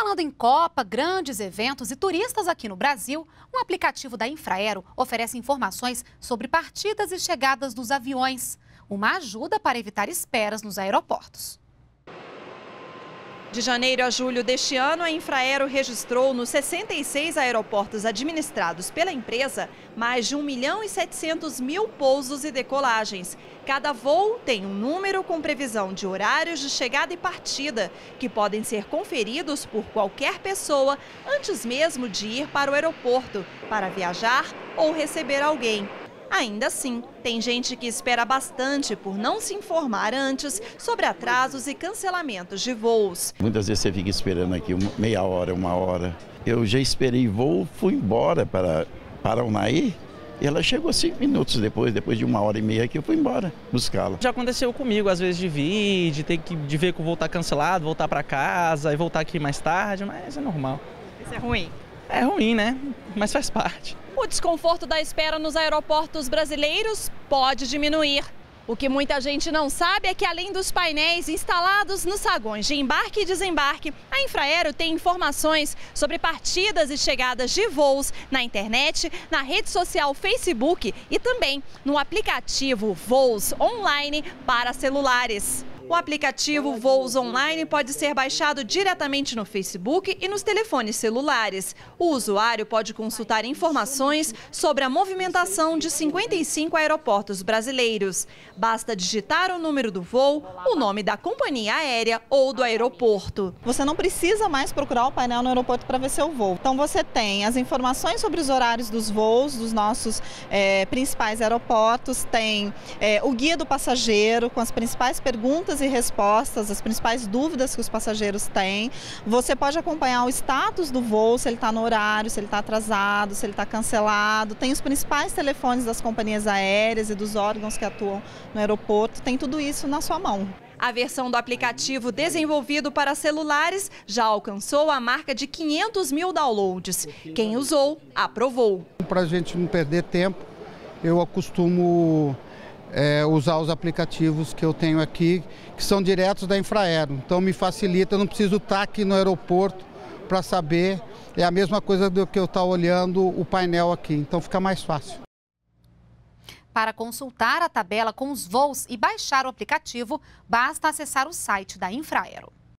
Falando em Copa, grandes eventos e turistas aqui no Brasil, um aplicativo da Infraero oferece informações sobre partidas e chegadas dos aviões. Uma ajuda para evitar esperas nos aeroportos. De janeiro a julho deste ano, a Infraero registrou nos 66 aeroportos administrados pela empresa mais de 1.700.000 pousos e decolagens. Cada voo tem um número com previsão de horários de chegada e partida, que podem ser conferidos por qualquer pessoa antes mesmo de ir para o aeroporto, para viajar ou receber alguém. Ainda assim, tem gente que espera bastante por não se informar antes sobre atrasos e cancelamentos de voos. Muitas vezes você fica esperando aqui meia hora, uma hora. Eu já esperei voo, fui embora para Unai e ela chegou 5 minutos depois de 1h30 que eu fui embora buscá-la. Já aconteceu comigo, às vezes, de vir, de ver que o voo está cancelado, voltar para casa e voltar aqui mais tarde, mas é normal. Isso é ruim? É ruim, né? Mas faz parte. O desconforto da espera nos aeroportos brasileiros pode diminuir. O que muita gente não sabe é que, além dos painéis instalados nos saguões de embarque e desembarque, a Infraero tem informações sobre partidas e chegadas de voos na internet, na rede social Facebook e também no aplicativo Voos Online para celulares. O aplicativo Voos Online pode ser baixado diretamente no Facebook e nos telefones celulares. O usuário pode consultar informações sobre a movimentação de 55 aeroportos brasileiros. Basta digitar o número do voo, o nome da companhia aérea ou do aeroporto. Você não precisa mais procurar o painel no aeroporto para ver seu voo. Então você tem as informações sobre os horários dos voos dos nossos principais aeroportos, tem o guia do passageiro com as principais perguntas e respostas, as principais dúvidas que os passageiros têm. Você pode acompanhar o status do voo, se ele está no horário, se ele está atrasado, se ele está cancelado. Tem os principais telefones das companhias aéreas e dos órgãos que atuam no aeroporto. Tem tudo isso na sua mão. A versão do aplicativo desenvolvido para celulares já alcançou a marca de 500.000 downloads. Quem usou, aprovou. Para a gente não perder tempo, eu acostumo usar os aplicativos que eu tenho aqui, que são diretos da Infraero. Então me facilita, eu não preciso estar aqui no aeroporto para saber. É a mesma coisa do que eu estar olhando o painel aqui, então fica mais fácil. Para consultar a tabela com os voos e baixar o aplicativo, basta acessar o site da Infraero.